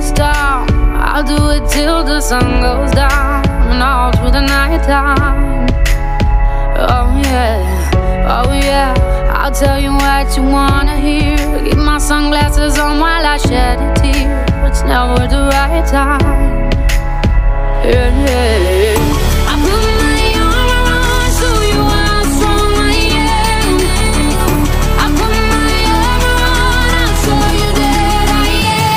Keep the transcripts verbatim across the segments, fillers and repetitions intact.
this down. I'll do it till the sun goes down and all through the night time. Oh yeah, oh yeah, I'll tell you what you wanna hear. Keep my sunglasses on while I shed a tear. It's never the right time. Yeah, yeah. I put my arm around, show you how strong I am. I put my arm around, I'll show you that I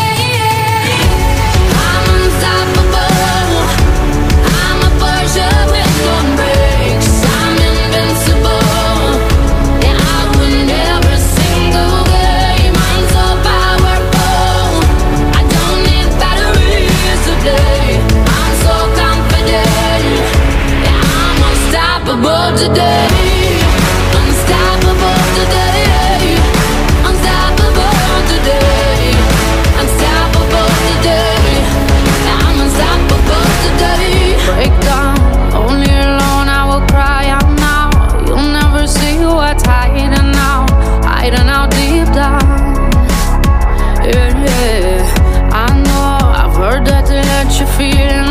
am. I'm unstoppable. I'm a Porsche with no brakes. I'm invincible. And I win every single game. I'm so powerful. I don't need batteries today. I'm so confident. Yeah, I'm unstoppable today. Unstoppable today. Unstoppable today. Unstoppable today. Yeah, I'm unstoppable today. Break down, only alone I will cry out now. You'll never see what's hiding out, hiding out deep down. Yeah, yeah, I know, I've heard that they let you feel